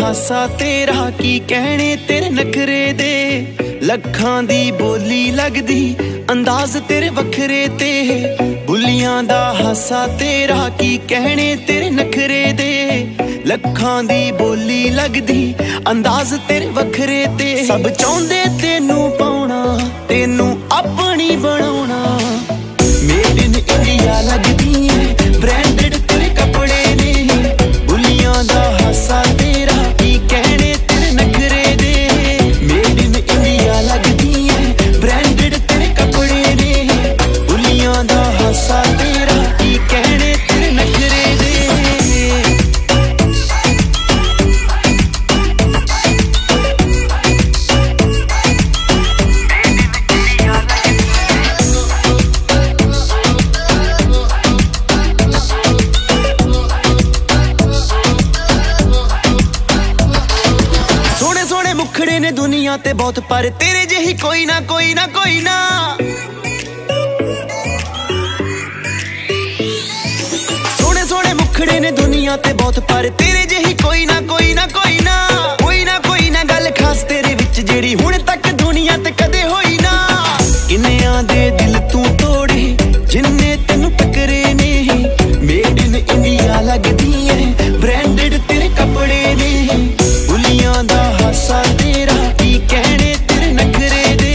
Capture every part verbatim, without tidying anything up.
ਹਾਸਾ ਤੇਰਾ ਕੀ ਕਹਿਣੇ ਤੇਰੇ ਨਖਰੇ ਦੇ। ਲੱਖਾਂ ਦੀ ਬੋਲੀ ਲੱਗਦੀ ਅੰਦਾਜ਼ ਤੇਰੇ ਵੱਖਰੇ ਤੇ। ਬੁੱਲੀਆਂ ਦਾ ਹਾਸਾ ਤੇਰਾ ਕੀ ਕਹਿਣੇ ਤੇਰੇ ਨਖਰੇ ਦੇ। ਲੱਖਾਂ ਦੀ ਬੋਲੀ ਲੱਗਦੀ ਅੰਦਾਜ਼ ਤੇਰੇ ਵੱਖਰੇ ਤੇ। ਸਭ ਚਾਹੁੰਦੇ ਤੈਨੂੰ ਪਾਉਣਾ ਤੈਨੂੰ ਆਪਣੀ ਬਣਾਉਣਾ। ਮੇਡ ਇਨ ਇੰਡੀਆ ਲੱਗਦੀ ਏ ਬ੍ਰਾਂਡਡ ਤੇਰੇ ਕੱਪੜੇ ਨੇ। ਬੁੱਲੀਆਂ ਦਾ ਹਾਸਾ ਤੇਰਾ ਕੀ ਕਹਿਣੇ ਤੇਰੇ ਨਖਰੇ ਦੇ। ਮੇਡ ਇਨ ਇੰਡੀਆ ਲੱਗਦੀ ਏ ਬ੍ਰਾਂਡਡ ਤੇਰੇ ਕੱਪੜੇ ਨੇ। ਬੁੱਲੀਆਂ ਦਾ ਹਾਸਾ ਤੇਰਾ ਕੀ ਕਹਿਣੇ ਤੇਰੇ ਨਖਰੇ ਦੇ। ਮੁਖੜੇ ਨੇ ਦੁਨੀਆ ਤੇ ਬਹੁਤ ਪਰ ਤੇਰੇ ਜਿਹੀ ਕੋਈ ਨਾ ਕੋਈ ਨਾ ਕੋਈ ਨਾ। ਸੋਹਣੇ ਸੋਹਣੇ ਮੁਖੜੇ ਨੇ ਦੁਨੀਆ ਤੇ ਬਹੁਤ ਪਰ ਤੇਰੇ ਜਿਹੀ ਕੋਈ ਨਾ ਕੋਈ ਨਾ ਕੋਈ ਨਾ। ਕੋਈ ਨਾ ਕੋਈ ਨਾ ਗੱਲ ਖਾਸ ਤੇਰੇ ਵਿੱਚ ਜਿਹੜੀ ਹੁਣ ਤੱਕ ਦੁਨੀਆ ਤੇ ਕਦੇ ਹੋਈ ਨਾ। ਕਿੰਨਿਆਂ ਦੇ ਦਿਲ ਤੂੰ ਤੋੜੇ ਜਿੰਨੇ ਤੈਨੂੰ ਟੱਕਰੇ ਨੇ। ਮੇਡ ਇਨ ਇੰਡੀਆ ਲੱਗਦੀ ਏ ਬ੍ਰਾਂਡਡ ਤੇਰੇ ਕੱਪੜੇ ਨੇ। ਬੁੱਲੀਆਂ ਦਾ ਹਾਸਾ ਤੇਰਾ ਕੀ ਕਹਿਣੇ ਤੇਰੇ ਨਖਰੇ ਦੇ।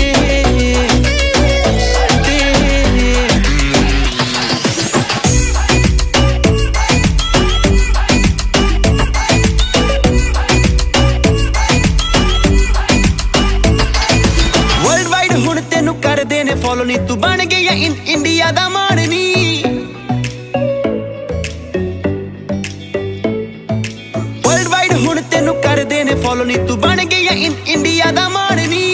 ਵਰਲਡ ਵਾਈਡ ਹੁਣ ਤੈਨੂੰ ਕਰਦੇ ਨੇ ਫੋਲੋ ਨੀ ਤੂੰ ਬਣ ਗਈ ਐ ਇੰਡੀਆ ਦਾ ਮਾਣ ਨੀ। ਵਰਲਡ ਵਾਈਡ ਹੁਣ ਤੈਨੂੰ ਕਰਦੇ ਨੇ ਫੋਲੋ ਨੀ ਤੂੰ ਬਣ ਗਈ ਐ ਇੰਡੀਆ ਦਾ ਮਾਣ ਨੀ।